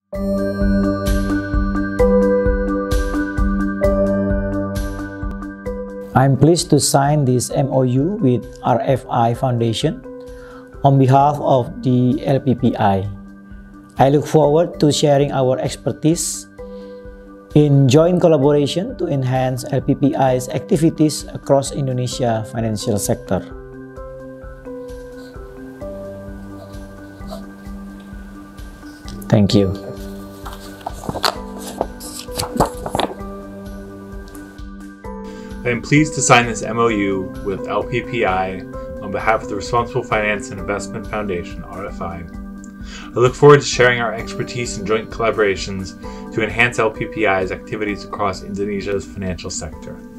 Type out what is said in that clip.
I'm pleased to sign this MoU with RFI Foundation on behalf of the LPPI. I look forward to sharing our expertise in joint collaboration to enhance LPPI's activities across Indonesia financial sector. Thank you. I am pleased to sign this MoU with LPPI on behalf of the Responsible Finance and Investment Foundation, RFI. I look forward to sharing our expertise in joint collaborations to enhance LPPI's activities across Indonesia's financial sector.